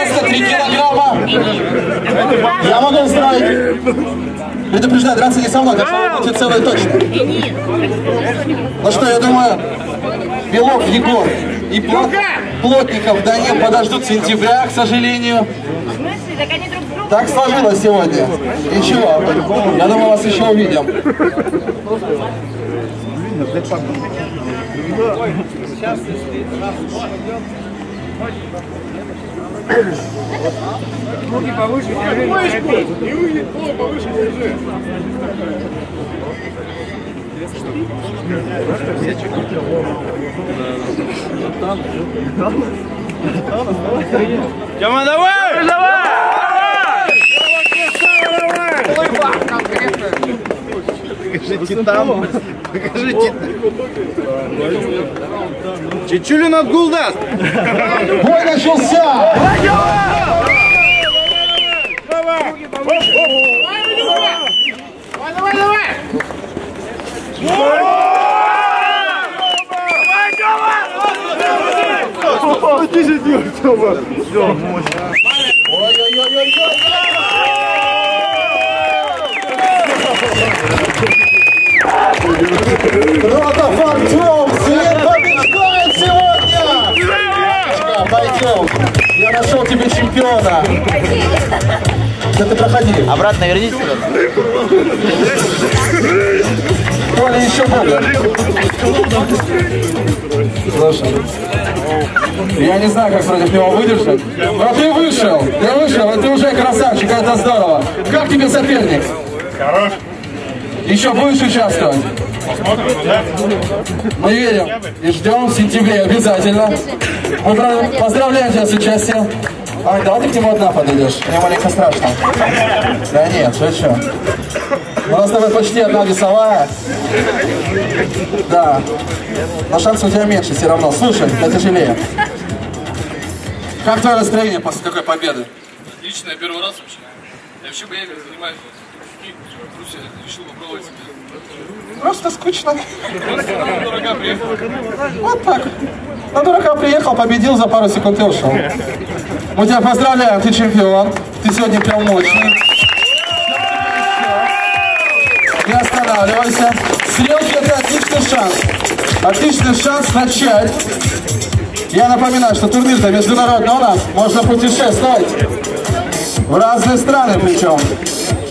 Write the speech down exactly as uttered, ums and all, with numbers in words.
девяносто три килограмма. Я могу устроить. Предупреждаю, драться не со мной, так что вы будете целые точно. Ну что, я думаю, Белов Егор и Плот... Плотников Данил подождут сентября, к сожалению. Так сложилось сегодня. Ничего, я думаю, вас еще увидим. Руки повыше, держи. Не выйдет, повыше держи. Тёма, давай! Давай! Покажите там. Покажите. Чечулин отгул даст. Бой начался! Давай, давай, давай! Что ты же делаешь, Тёма? Все, мощно. Ой-ой-ой-ой-ой! Ротов Артем, след побеждает сегодня! Пойдем, я нашел тебе чемпиона. Да ты проходи. Обратно вернись сюда. Коля еще более. Слушай, я не знаю, как против него выдержать. Но ты вышел, ты вышел, и ты уже красавчик, это здорово. Как тебе соперник? Хорош. Еще будешь участвовать? Мы верим и ждем в сентябре обязательно. Мы поздравляем тебя с участием. Ань, давай ты к нему одна подойдешь, мне маленько страшно. Да нет, шучу. У нас с тобой почти одна весовая. Да. Но шанс у тебя меньше все равно. Слушай, потяжелее. Как твое настроение после такой победы? Отлично, я первый раз вообще. Я вообще боевик занимаюсь. Просто решил попробовать себя. Просто скучно. На дурака приехал. Вот так. На дурака приехал, победил, за пару секунд и ушел. Мы тебя поздравляем, ты чемпион. Ты сегодня прям мощный. Не останавливайся. Стрелки — это отличный шанс. Отличный шанс начать. Я напоминаю, что турнир-то международный у нас. Можно путешествовать в разные страны причем.